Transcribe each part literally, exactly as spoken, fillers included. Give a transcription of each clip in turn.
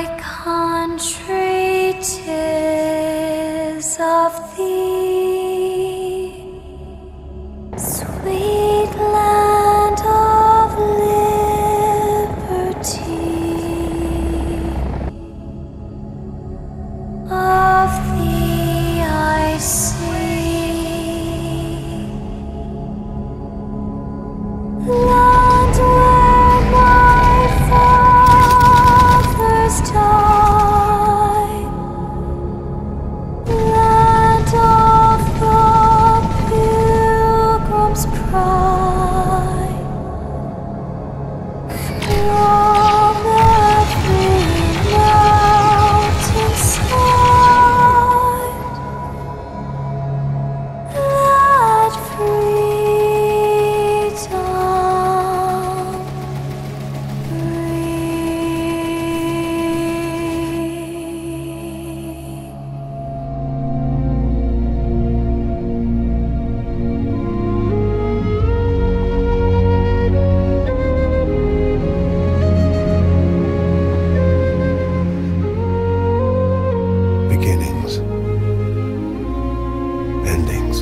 country 'tis of thee, sweet land of liberty. Of thee I sing, land where my fathers died, land of the pilgrim's pride. From every mountainside, let freedom Beginnings, endings,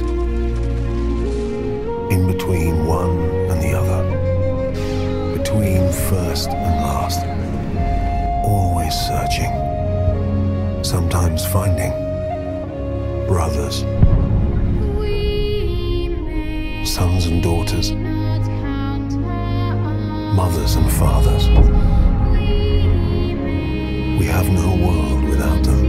in between one and the other, between first and last, always searching, sometimes finding brothers, sons and daughters, mothers and fathers. We have no world without them.